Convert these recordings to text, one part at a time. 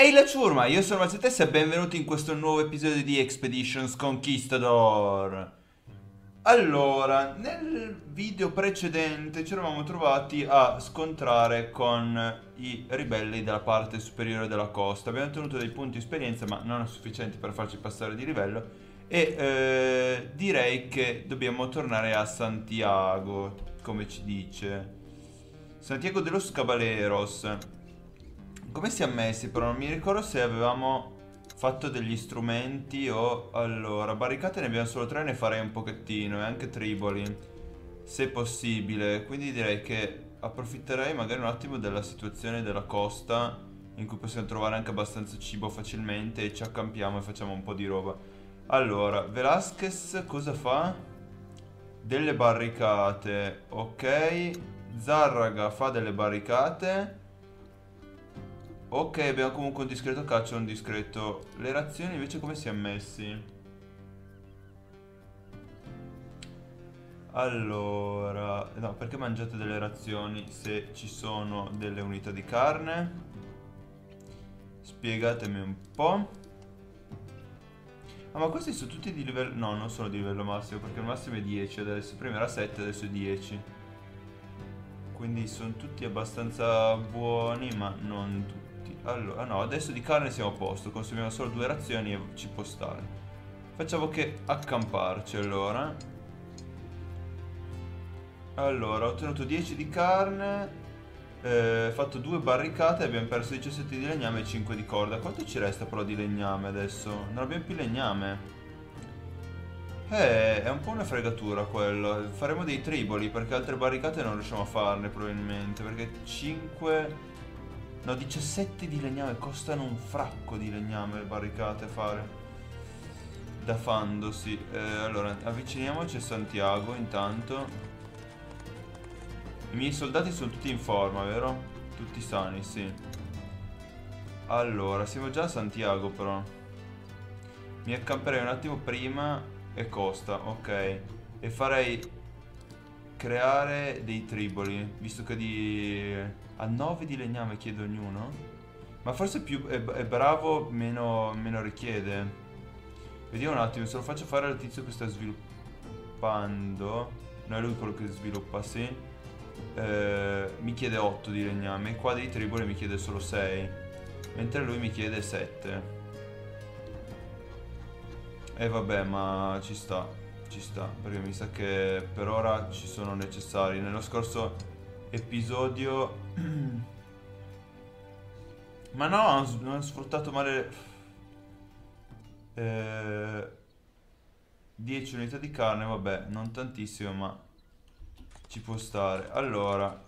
Ehi la ciurma, io sono Mazzettessa e benvenuti in questo nuovo episodio di Expeditions Conquistador. Allora, nel video precedente ci eravamo trovati a scontrare con i ribelli della parte superiore della costa. Abbiamo ottenuto dei punti esperienza, ma non sufficienti per farci passare di livello. E direi che dobbiamo tornare a Santiago, come ci dice. Santiago de los Caballeros. Come siamo messi però? Non mi ricordo se avevamo fatto degli strumenti o... Allora, barricate ne abbiamo solo tre, ne farei un pochettino e anche triboli, se possibile. Quindi direi che approfitterei magari un attimo della situazione della costa in cui possiamo trovare anche abbastanza cibo facilmente e ci accampiamo e facciamo un po' di roba. Allora, Velasquez cosa fa? Delle barricate, ok. Zarraga fa delle barricate. Ok, abbiamo comunque un discreto caccia e un discreto... Le razioni invece come siamo messi? Allora... No, perché mangiate delle razioni se ci sono delle unità di carne? Spiegatemi un po'. Ah, ma questi sono tutti di livello... No, non sono di livello massimo, perché il massimo è 10 adesso. Prima era 7, adesso è 10. Quindi sono tutti abbastanza buoni, ma non tutti. Allora, no, adesso di carne siamo a posto. Consumiamo solo due razioni e ci può stare. Facciamo che accamparci allora. Allora, ho ottenuto 10 di carne. Fatto due barricate. Abbiamo perso 17 di legname e 5 di corda. Quanto ci resta però di legname adesso? Non abbiamo più legname. È un po' una fregatura quello. Faremo dei triboli perché altre barricate non riusciamo a farne probabilmente. Perché 5... No, 17 di legname. Costano un fracco di legname le barricate a fare. Da fandosi. Allora, avviciniamoci a Santiago intanto. I miei soldati sono tutti in forma, vero? Tutti sani, sì. Allora, siamo già a Santiago però. Mi accamperei un attimo prima e costa, ok. E farei creare dei triboli, visto che di... a 9 di legname chiede ognuno. Ma forse più è bravo, meno richiede. Vediamo un attimo, se lo faccio fare al tizio che sta sviluppando. Non è lui quello che sviluppa, sì. Mi chiede 8 di legname. Qua dei triboli mi chiede solo 6. Mentre lui mi chiede 7. E vabbè, ma ci sta, perché mi sa che per ora ci sono necessari. Nello scorso episodio... Ma no, non ho sfruttato male... 10 unità di carne, vabbè, non tantissimo, ma ci può stare. Allora,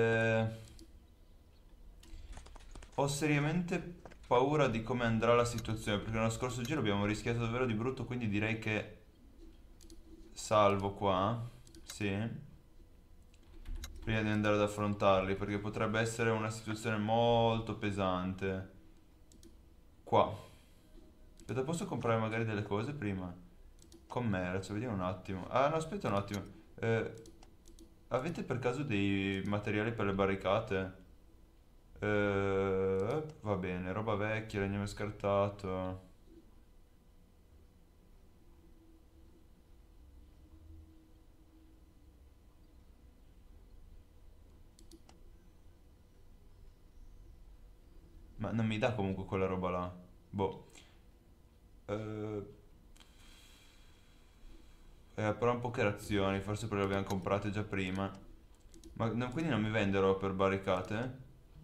ho seriamente paura di come andrà la situazione, perché nello scorso giro abbiamo rischiato davvero di brutto, quindi direi che salvo qua, sì, prima di andare ad affrontarli, perché potrebbe essere una situazione molto pesante. Qua. Aspetta, posso comprare magari delle cose prima? Commercio, vediamo un attimo. Ah, no, aspetta un attimo. Eh, avete per caso dei materiali per le barricate? Va bene, roba vecchia, legname scartato. Ma non mi dà comunque quella roba là. Boh. Eh, però un poche razioni, forse perché le abbiamo comprate già prima. Ma quindi non mi venderò per barricate?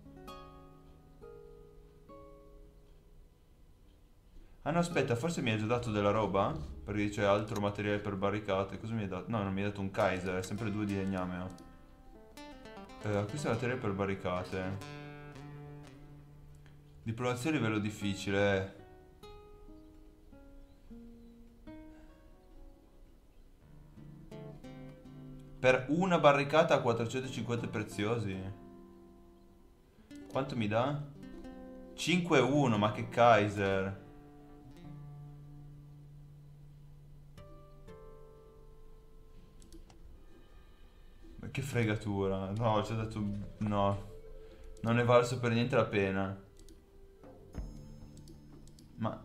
Ah no, aspetta, forse mi ha già dato della roba? Perché dice altro materiale per barricate. Cosa mi ha dato? No, non mi ha dato un Kaiser, è sempre due di legname. Ho. Acquista materiale per barricate. Diplomazia a livello difficile. Per una barricata a 450 preziosi. Quanto mi dà? 5-1, ma che Kaiser. Ma che fregatura. No, ci ho detto... No. Non è valso per niente la pena. Ma,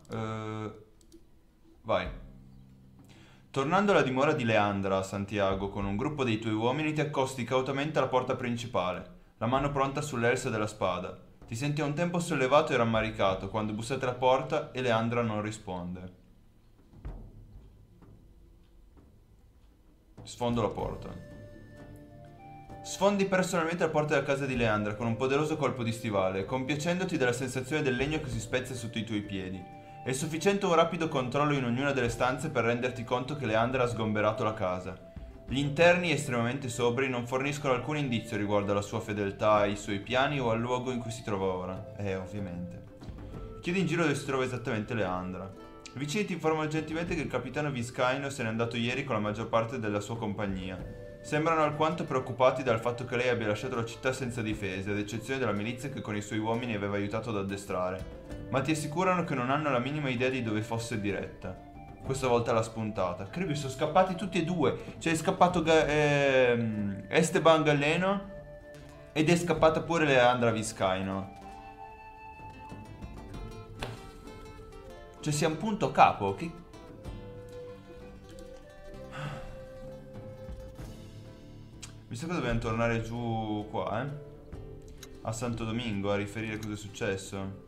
vai. Tornando alla dimora di Leandra, Santiago, con un gruppo dei tuoi uomini ti accosti cautamente alla porta principale, la mano pronta sull'elsa della spada. Ti senti a un tempo sollevato e rammaricato quando bussate alla porta e Leandra non risponde. Sfondo la porta. Sfondi personalmente la porta della casa di Leandra con un poderoso colpo di stivale, compiacendoti della sensazione del legno che si spezza sotto i tuoi piedi. È sufficiente un rapido controllo in ognuna delle stanze per renderti conto che Leandra ha sgomberato la casa. Gli interni, estremamente sobri, non forniscono alcun indizio riguardo alla sua fedeltà, ai suoi piani o al luogo in cui si trova ora. Ovviamente. Chiedi in giro dove si trova esattamente Leandra. I vicini ti informano gentilmente che il capitano Viscaino se n'è andato ieri con la maggior parte della sua compagnia. Sembrano alquanto preoccupati dal fatto che lei abbia lasciato la città senza difese, ad eccezione della milizia che con i suoi uomini aveva aiutato ad addestrare. Ma ti assicurano che non hanno la minima idea di dove fosse diretta. Questa volta l'ha spuntata. Credo sono scappati tutti e due. Cioè è scappato Esteban Galleno ed è scappata pure Leandra Viscaino. Cioè siamo punto capo. Che... Mi sa che dobbiamo tornare giù qua, a Santo Domingo a riferire cosa è successo.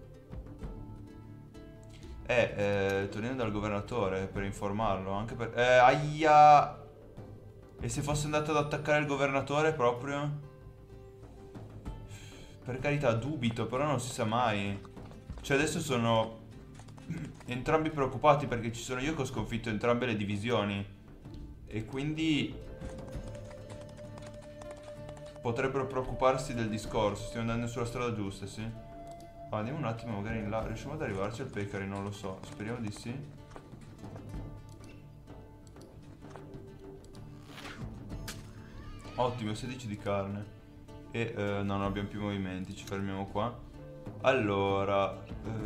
Torniamo dal governatore per informarlo, anche per... aia! E se fosse andato ad attaccare il governatore proprio? Per carità, dubito, però non si sa mai. Cioè adesso sono entrambi preoccupati perché ci sono io che ho sconfitto entrambe le divisioni. E quindi potrebbero preoccuparsi del discorso. Stiamo andando sulla strada giusta, sì? Andiamo un attimo magari in là. Riusciamo ad arrivarci al Pecari? Non lo so. Speriamo di sì. Ottimo, 16 di carne. E no, non abbiamo più movimenti. Ci fermiamo qua. Allora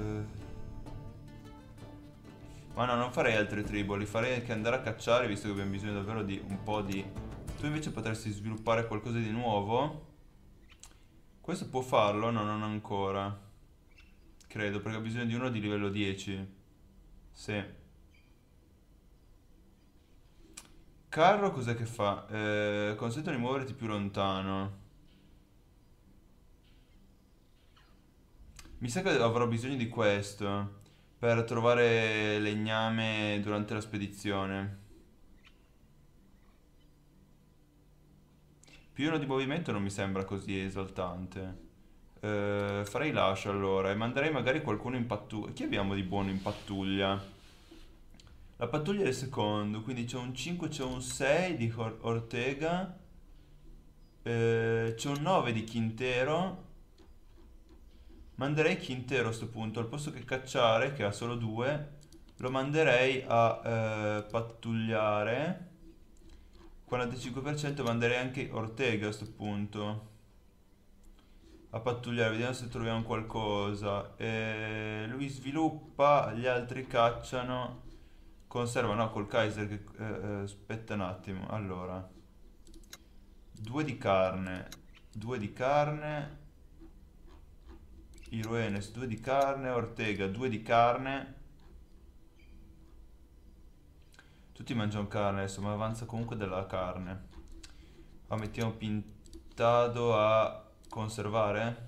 ma no, non farei altre triboli. Farei anche andare a cacciare, visto che abbiamo bisogno davvero di un po' di... Tu invece potresti sviluppare qualcosa di nuovo. Questo può farlo? No, non ancora. Credo, perché ho bisogno di uno di livello 10. Sì. Carro cos'è che fa? Consente di muoverti più lontano. Mi sa che avrò bisogno di questo per trovare legname durante la spedizione. Più uno di movimento non mi sembra così esaltante. Farei lascio allora e manderei magari qualcuno in pattuglia. Chi abbiamo di buono in pattuglia? La pattuglia del secondo, quindi c'è un 5, c'è un 6 di Ortega, c'è un 9 di Quintero. Manderei Quintero a sto punto, al posto che cacciare, che ha solo 2, lo manderei a pattugliare. 45% manderei anche Ortega a sto punto a pattugliare, vediamo se troviamo qualcosa. Lui sviluppa, gli altri cacciano. Conserva, no, col Kaiser che... aspetta un attimo, allora 2 di carne, 2 di carne, Iruenes 2 di carne, Ortega 2 di carne. Tutti mangiano carne adesso, ma avanza comunque della carne. Mettiamo Pintado a conservare.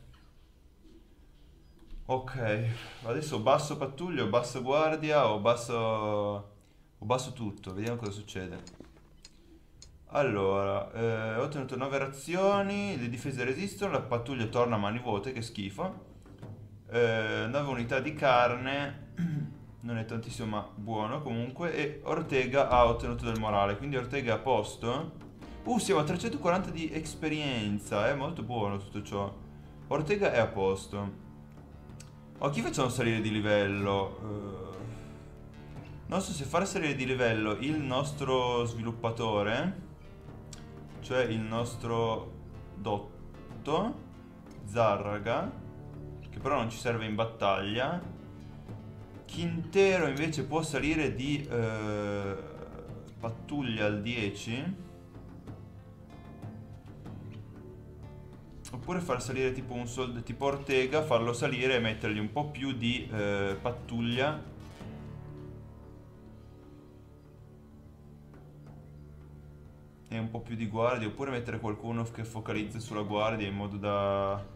Ok, adesso basso pattuglia, basso guardia o basso tutto, vediamo cosa succede. Allora, ho ottenuto 9 razioni, le difese resistono, la pattuglia torna a mani vuote, che schifo. 9 unità di carne, non è tantissimo ma buono comunque. E Ortega ha ottenuto del morale, quindi Ortega è a posto. Siamo a 340 di esperienza, è molto buono tutto ciò. Ortega è a posto. Chi facciamo salire di livello? Non so se fare salire di livello il nostro sviluppatore, cioè il nostro Dotto Zarraga, che però non ci serve in battaglia. Quintero invece può salire di pattuglia al 10. Oppure far salire tipo un soldato tipo Ortega, farlo salire e mettergli un po' più di pattuglia. E un po' più di guardia. Oppure mettere qualcuno che focalizza sulla guardia in modo da...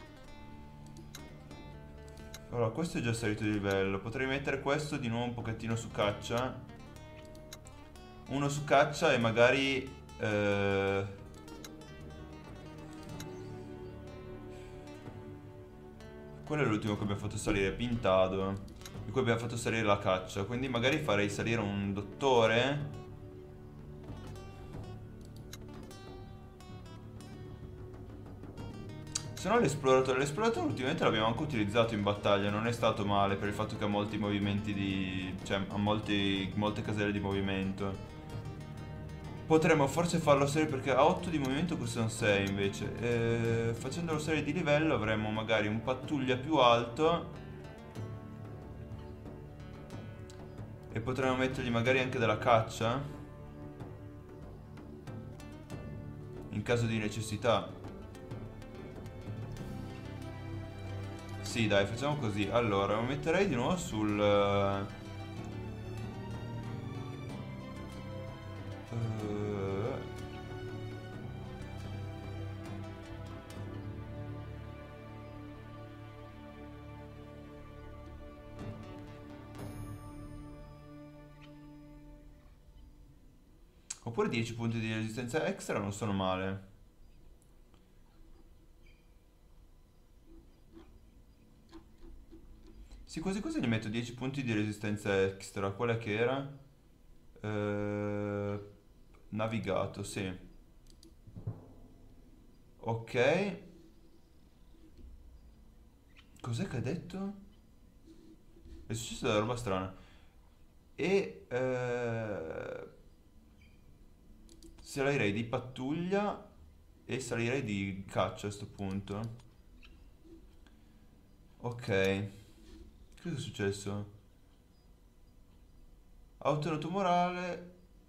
Allora, questo è già salito di livello. Potrei mettere questo di nuovo un pochettino su caccia. Uno su caccia e magari... quello è l'ultimo che abbiamo fatto salire, Pintado. Di cui abbiamo fatto salire la caccia. Quindi magari farei salire un dottore. Se no l'esploratore. L'esploratore ultimamente l'abbiamo anche utilizzato in battaglia. Non è stato male per il fatto che ha molti movimenti di... cioè ha molte caselle di movimento. Potremmo forse farlo salire perché ha 8 di movimento, questo è un 6 invece. Facendolo salire di livello avremo magari un pattuglia più alto. E potremmo mettergli magari anche della caccia. In caso di necessità. Sì, dai, facciamo così. Allora, lo metterei di nuovo sul... Oppure 10 punti di resistenza extra non sono male. Sì, quasi quasi gli metto 10 punti di resistenza extra. Qual è che era? Navigato, sì. Ok. Cos'è che ha detto? È successa della roba strana. E... salirei di pattuglia e salirei di caccia a sto punto. Ok. Cosa è successo? Ha ottenuto morale.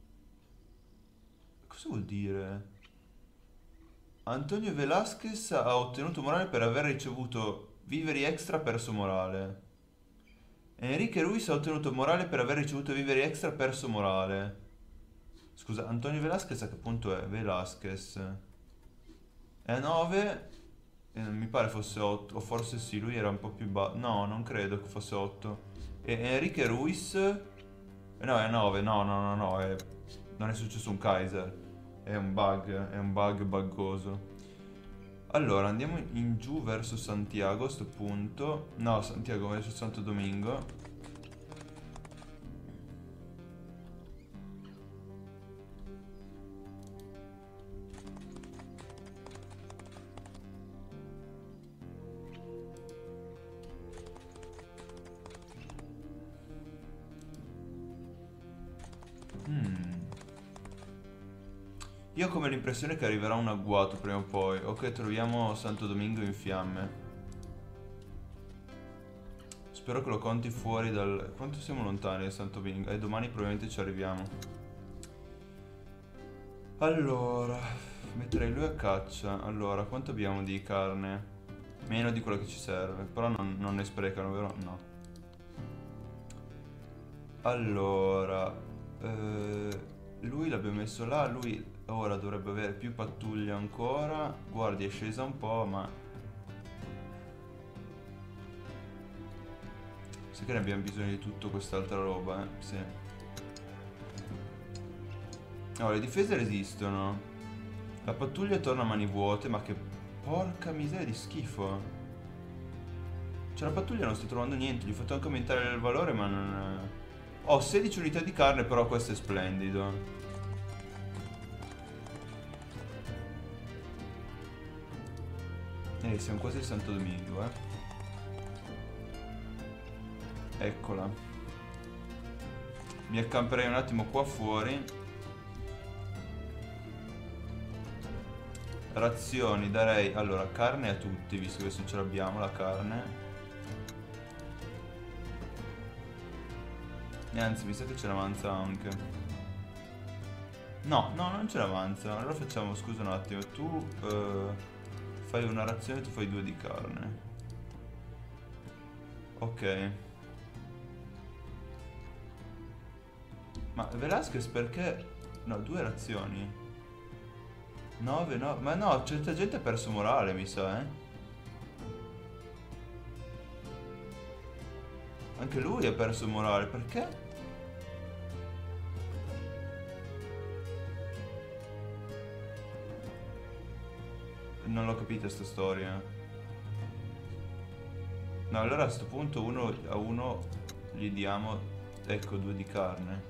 Cosa vuol dire? Antonio Velasquez ha ottenuto morale per aver ricevuto viveri extra, perso morale. Enrique Ruiz ha ottenuto morale per aver ricevuto viveri extra, perso morale. Scusa, Antonio Velasquez a che punto è? Velasquez è a 9 e non mi pare fosse 8, o forse sì, lui era un po' più basso. No, non credo che fosse 8. E Enrique Ruiz... no, è a 9, no, no, no, no, non è successo un Kaiser. È un bug buggoso. Allora, andiamo in giù verso Santiago a sto punto. No, Santiago verso Santo Domingo. Io ho come l'impressione che arriverà un agguato prima o poi, o che troviamo Santo Domingo in fiamme. Spero che lo conti fuori dal... Quanto siamo lontani da Santo Domingo? E domani probabilmente ci arriviamo. Allora, metterei lui a caccia. Allora, quanto abbiamo di carne? Meno di quello che ci serve. Però non ne sprecano, vero? No. Allora, lui l'abbiamo messo là, lui ora dovrebbe avere più pattuglia ancora. Guardia è scesa un po', ma... Sai che ne abbiamo bisogno di tutta quest'altra roba, sì. Allora, le difese resistono. La pattuglia torna a mani vuote, ma che porca miseria di schifo. Cioè la pattuglia non sto trovando niente, gli ho fatto anche aumentare il valore, ma non... Ho 16 unità di carne, però questo è splendido. Siamo quasi a Santo Domingo, Eccola. Mi accamperei un attimo qua fuori. Razioni darei... Allora, carne a tutti, visto che se ce l'abbiamo la carne. E anzi, mi sa che ce l'avanza anche. No, no, non ce l'avanza. Allora facciamo, scusa un attimo, tu... Fai una razione, tu fai 2 di carne. Ok. Ma Velasquez perché... No, 2 razioni. 9, no. Ma no, certa gente ha perso morale, mi sa, eh. Anche lui ha perso morale, perché? Non l'ho capita sta storia. No, allora a sto punto uno a uno gli diamo, ecco, 2 di carne.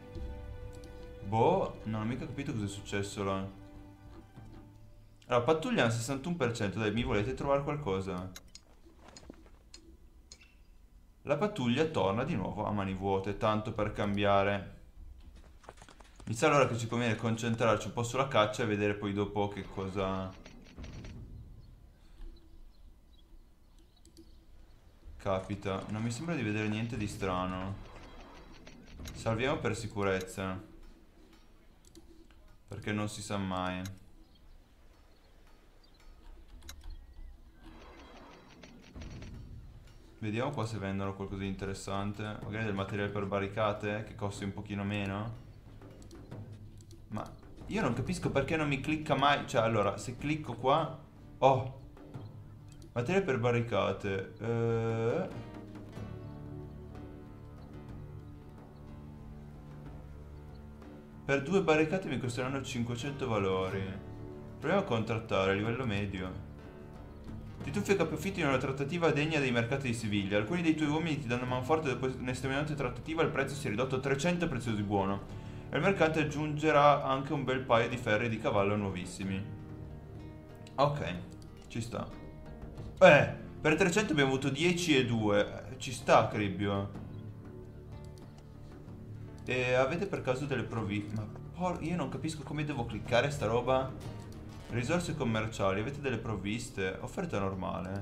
Boh, non ho mica capito cosa è successo là. Allora, pattuglia al 61%, dai, mi volete trovare qualcosa? La pattuglia torna di nuovo a mani vuote, tanto per cambiare. Mi sa allora che ci conviene concentrarci un po' sulla caccia e vedere poi dopo che cosa capita. Non mi sembra di vedere niente di strano. Salviamo per sicurezza, perché non si sa mai. Vediamo qua se vendono qualcosa di interessante. Magari del materiale per barricate che costi un pochino meno. Ma io non capisco perché non mi clicca mai. Cioè, allora, se clicco qua... Oh, materiale per barricate. Per 2 barricate mi costeranno 500 valori. Proviamo a contrattare a livello medio. Ti tuffi a capofitto in una trattativa degna dei mercati di Siviglia. Alcuni dei tuoi uomini ti danno manforte dopo un'estenuante trattativa, il prezzo si è ridotto a 300 preziosi buono. E il mercante aggiungerà anche un bel paio di ferri di cavallo nuovissimi. Ok, ci sta. Per 300 abbiamo avuto 10 e 2. Ci sta, Cribbio. E avete per caso delle provviste? Ma io non capisco come devo cliccare sta roba. Risorse commerciali, avete delle provviste? Offerta normale.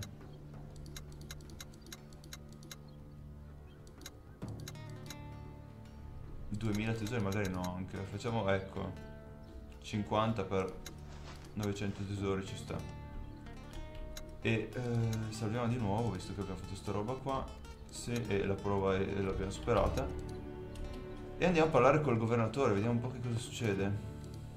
Duemila tesori, magari no anche. Facciamo, ecco, 50 per 900 tesori ci sta. E salviamo di nuovo, visto che abbiamo fatto sta roba qua. Sì, e la prova l'abbiamo superata. E andiamo a parlare col governatore, vediamo un po' che cosa succede.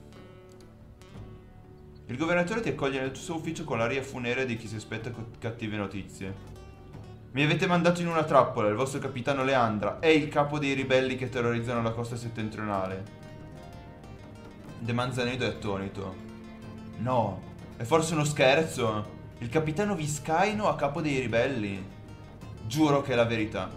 Il governatore ti accoglie nel suo ufficio con l'aria funerea di chi si aspetta cattive notizie. Mi avete mandato in una trappola, il vostro capitano Leandra è il capo dei ribelli che terrorizzano la costa settentrionale. De Manzanedo è attonito. No, è forse uno scherzo? Il capitano Viscaino a capo dei ribelli? Giuro che è la verità.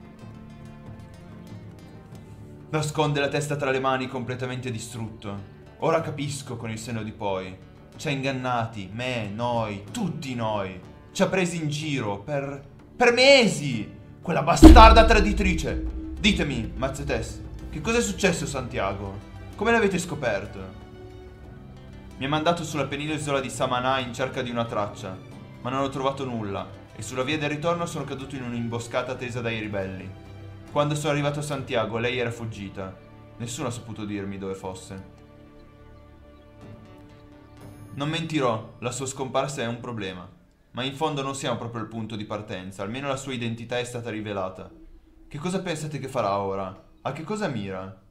Nasconde la testa tra le mani completamente distrutto. Ora capisco con il senno di poi. Ci ha ingannati, me, noi, tutti noi. Ci ha presi in giro per mesi. Quella bastarda traditrice. Ditemi, Mazzetes, che cosa è successo a Santiago? Come l'avete scoperto? Mi ha mandato sulla penisola di Samanà in cerca di una traccia, ma non ho trovato nulla e sulla via del ritorno sono caduto in un'imboscata tesa dai ribelli. Quando sono arrivato a Santiago, lei era fuggita. Nessuno ha saputo dirmi dove fosse. Non mentirò, la sua scomparsa è un problema. Ma in fondo non siamo proprio al punto di partenza, almeno la sua identità è stata rivelata. Che cosa pensate che farà ora? A che cosa mira?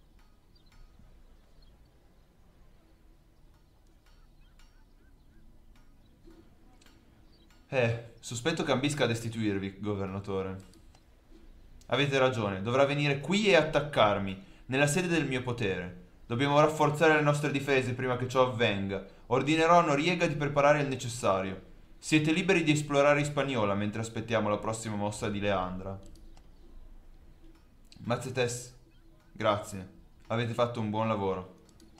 Sospetto che ambisca a destituirvi, governatore. Avete ragione, dovrà venire qui e attaccarmi, nella sede del mio potere. Dobbiamo rafforzare le nostre difese prima che ciò avvenga. Ordinerò a Noriega di preparare il necessario. Siete liberi di esplorare Hispaniola mentre aspettiamo la prossima mossa di Leandra. Mazzetes, grazie. Avete fatto un buon lavoro.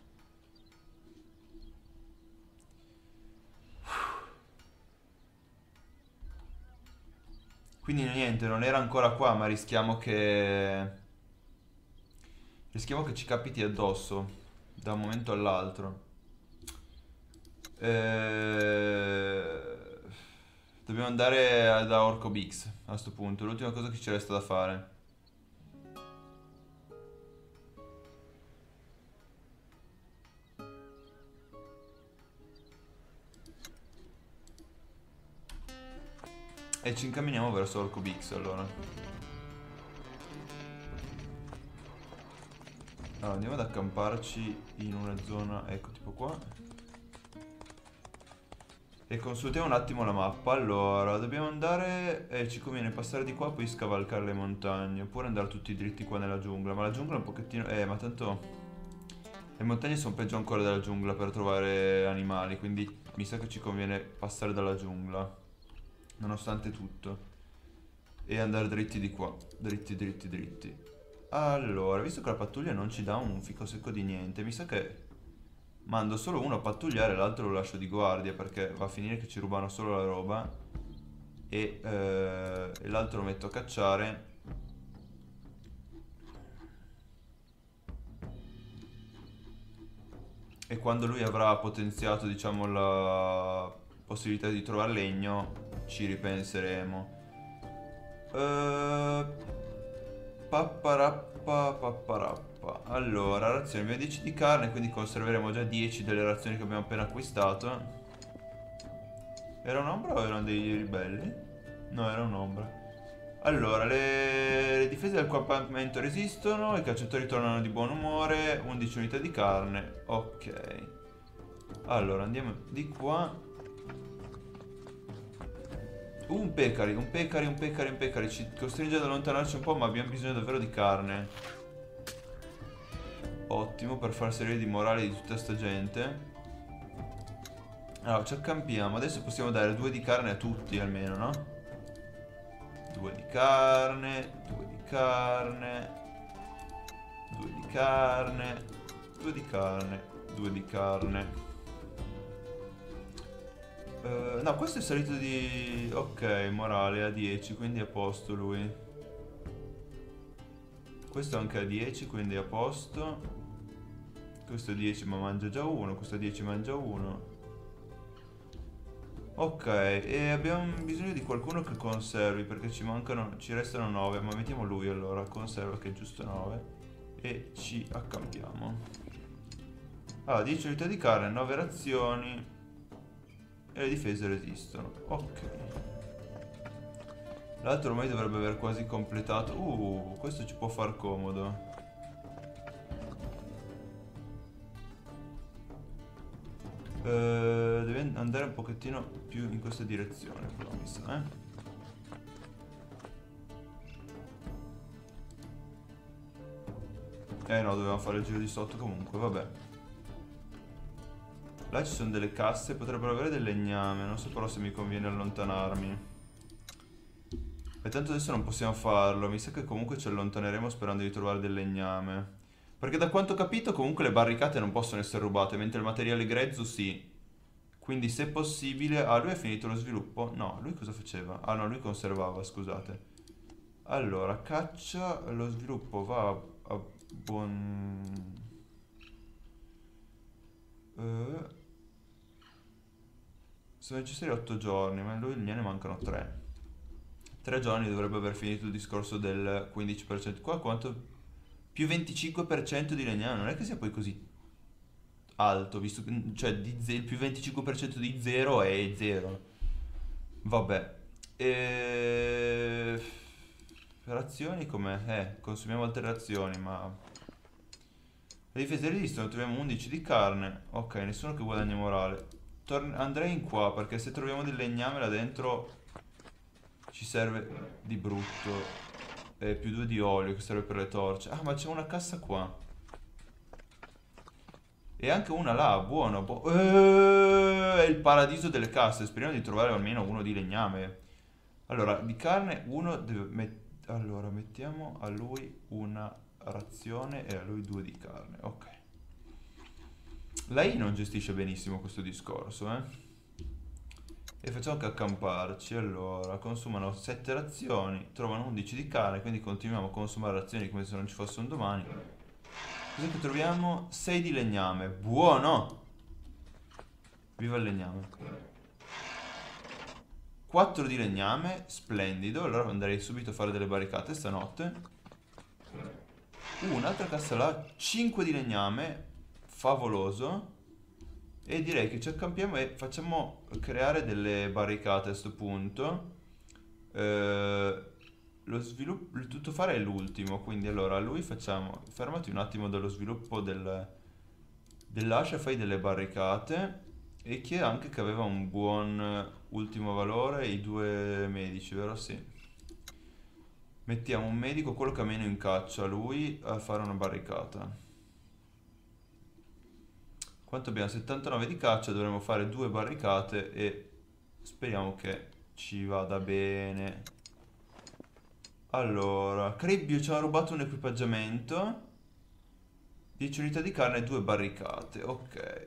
Quindi niente, non era ancora qua, ma rischiamo che... Rischiamo che ci capiti addosso da un momento all'altro. Dobbiamo andare da Orco Bix a sto punto. L'ultima cosa che ci resta da fare. E ci incamminiamo verso Orco Bix allora. Allora andiamo ad accamparci in una zona, ecco tipo qua. E consultiamo un attimo la mappa. Allora, dobbiamo andare, ci conviene passare di qua, poi scavalcare le montagne, oppure andare tutti dritti qua nella giungla. Ma la giungla è un pochettino, ma tanto le montagne sono peggio ancora della giungla per trovare animali, quindi mi sa che ci conviene passare dalla giungla, nonostante tutto, e andare dritti di qua, dritti dritti dritti. Allora, visto che la pattuglia non ci dà un fico secco di niente, mi sa che mando solo uno a pattugliare, l'altro lo lascio di guardia perché va a finire che ci rubano solo la roba. E l'altro lo metto a cacciare. E quando lui avrà potenziato, diciamo, la possibilità di trovare legno, ci ripenseremo. Papparappa, papparappa. Allora, razioni, abbiamo 10 di carne, quindi conserveremo già 10 delle razioni che abbiamo appena acquistato. Era un'ombra o erano dei ribelli? No, era un'ombra. Allora, le difese del campamento resistono, i cacciatori tornano di buon umore, 11 unità di carne. Ok. Allora, andiamo di qua. Un pecari, un pecari, un pecari, un pecari. Ci costringe ad allontanarci un po', ma abbiamo bisogno davvero di carne. Ottimo, per far salire di morale di tutta sta gente. Allora, ci accampiamo. Adesso possiamo dare 2 di carne a tutti almeno, no? 2 di carne, 2 di carne, 2 di carne, 2 di carne, 2 di carne. No, questo è salito di... Ok, morale a 10, quindi è a posto lui. Questo anche a 10, quindi è a posto. Questo è 10 ma mangia già uno, questo è 10 mangia uno. Ok, e abbiamo bisogno di qualcuno che conservi perché ci mancano, ci restano 9, ma mettiamo lui allora, conserva che è giusto 9 e ci accampiamo. Allora, 10 unità di carne, 9 razioni e le difese resistono. Ok. L'altro ormai dovrebbe aver quasi completato. Questo ci può far comodo. Deve andare un pochettino più in questa direzione, però mi sa, no, dovevamo fare il giro di sotto comunque, vabbè. Là ci sono delle casse, potrebbero avere del legname, non so però se mi conviene allontanarmi. E tanto adesso non possiamo farlo, mi sa che comunque ci allontaneremo sperando di trovare del legname. Perché da quanto ho capito comunque le barricate non possono essere rubate, mentre il materiale grezzo sì. Quindi se possibile... Ah, lui ha finito lo sviluppo? No, lui cosa faceva? Ah no, lui conservava, scusate. Allora, caccia, lo sviluppo va a buon... sono necessari 8 giorni, ma lui gliene mancano 3. 3 giorni dovrebbe aver finito il discorso del 15%. Qua quanto... Più 25% di legname, non è che sia poi così alto, visto che, cioè, il più 25% di 0 è 0. Vabbè. Razioni com'è? Consumiamo altre razioni, ma... Le difese resistono, troviamo 11 di carne. Ok, nessuno che guadagna morale. Andrei in qua, perché se troviamo del legname là dentro ci serve di brutto. Più 2 di olio che serve per le torce. Ah, ma c'è una cassa qua. E anche una là, buono. È il paradiso delle casse. Speriamo di trovare almeno uno di legname. Allora, di carne uno deve... Allora, mettiamo a lui una razione e a lui 2 di carne. Ok. Lei non gestisce benissimo questo discorso, E facciamo che accamparci. Allora, consumano 7 razioni, trovano 11 di carne, quindi continuiamo a consumare razioni come se non ci fosse un domani. Cos'è che troviamo? 6 di legname. Buono! Viva il legname. 4 di legname, splendido. Allora andrei subito a fare delle barricate stanotte. Un'altra cassa là, 5 di legname, favoloso. E direi che ci accampiamo e facciamo creare delle barricate a sto punto. Lo sviluppo, il tuttofare è l'ultimo, quindi allora a lui facciamo, fermati un attimo dallo sviluppo dell'ascia, fai delle barricate e che anche che aveva un buon ultimo valore, i due medici, vero? Sì. Mettiamo un medico, quello che ha meno incaccia, lui a fare una barricata. Quanto abbiamo? 79 di caccia, dovremo fare due barricate e speriamo che ci vada bene. Allora, Cribbio ci ha rubato un equipaggiamento. 10 unità di carne e 2 barricate. Ok.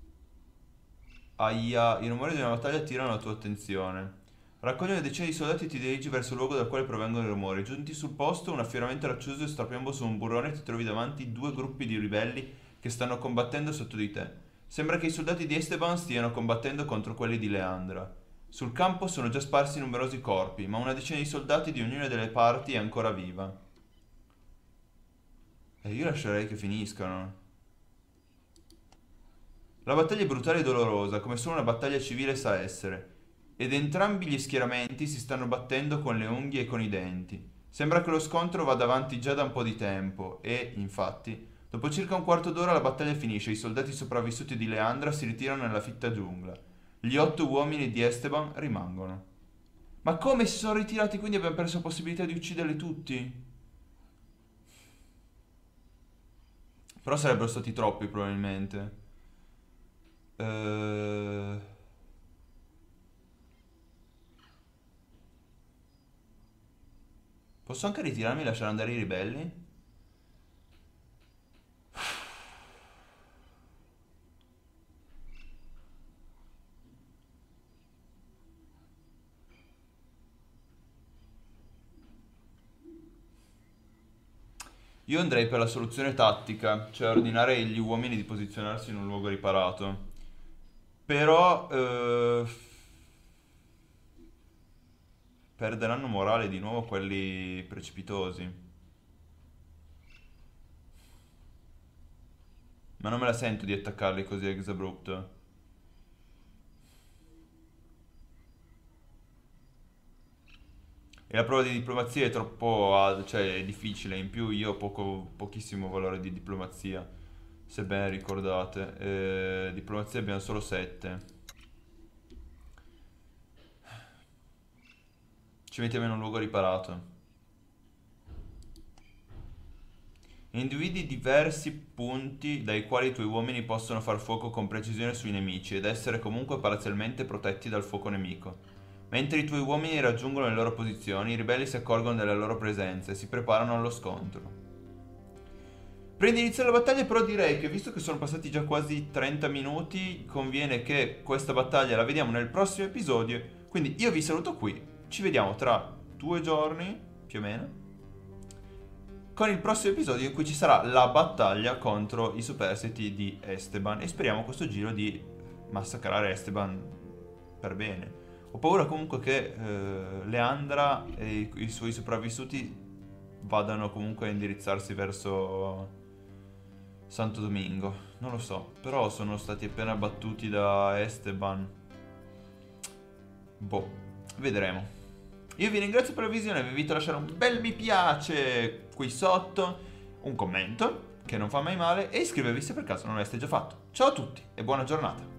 Aia, i rumori di una battaglia attirano la tua attenzione. Raccogli una decina di soldati e ti dirigi verso il luogo dal quale provengono i rumori. Giunti sul posto, un affioramento raccioso e strapiombo su un burrone, ti trovi davanti due gruppi di ribelli che stanno combattendo sotto di te. Sembra che i soldati di Esteban stiano combattendo contro quelli di Leandra. Sul campo sono già sparsi numerosi corpi, ma una decina di soldati di ognuna delle parti è ancora viva. E io lascerei che finiscano. La battaglia è brutale e dolorosa, come solo una battaglia civile sa essere, ed entrambi gli schieramenti si stanno battendo con le unghie e con i denti. Sembra che lo scontro vada avanti già da un po' di tempo e, infatti, dopo circa un quarto d'ora la battaglia finisce e i soldati sopravvissuti di Leandra si ritirano nella fitta giungla. Gli 8 uomini di Esteban rimangono. Ma come si sono ritirati, quindi abbiamo perso la possibilità di ucciderli tutti? Però sarebbero stati troppi probabilmente. Eh... Posso anche ritirarmi e lasciare andare i ribelli? Io andrei per la soluzione tattica, cioè ordinare agli uomini di posizionarsi in un luogo riparato. Però perderanno morale di nuovo quelli precipitosi. Ma non me la sento di attaccarli così ex abrupto. E la prova di diplomazia è troppo cioè è difficile, in più io ho pochissimo valore di diplomazia, se ben ricordate. Diplomazia abbiamo solo 7. Ci mettiamo in un luogo riparato. Individui diversi punti dai quali i tuoi uomini possono far fuoco con precisione sui nemici ed essere comunque parzialmente protetti dal fuoco nemico. Mentre i tuoi uomini raggiungono le loro posizioni, i ribelli si accorgono della loro presenza e si preparano allo scontro. Prima di iniziare la battaglia però direi che visto che sono passati già quasi 30 minuti, conviene che questa battaglia la vediamo nel prossimo episodio. Quindi io vi saluto qui, ci vediamo tra 2 giorni, più o meno, con il prossimo episodio in cui ci sarà la battaglia contro i superstiti di Esteban e speriamo questo giro di massacrare Esteban per bene. Ho paura comunque che Leandra e i suoi sopravvissuti vadano comunque a indirizzarsi verso Santo Domingo. Non lo so, però sono stati appena battuti da Esteban. Boh, vedremo. Io vi ringrazio per la visione, vi invito a lasciare un bel mi piace qui sotto, un commento, che non fa mai male, e iscrivervi se per caso non l'aveste già fatto. Ciao a tutti e buona giornata!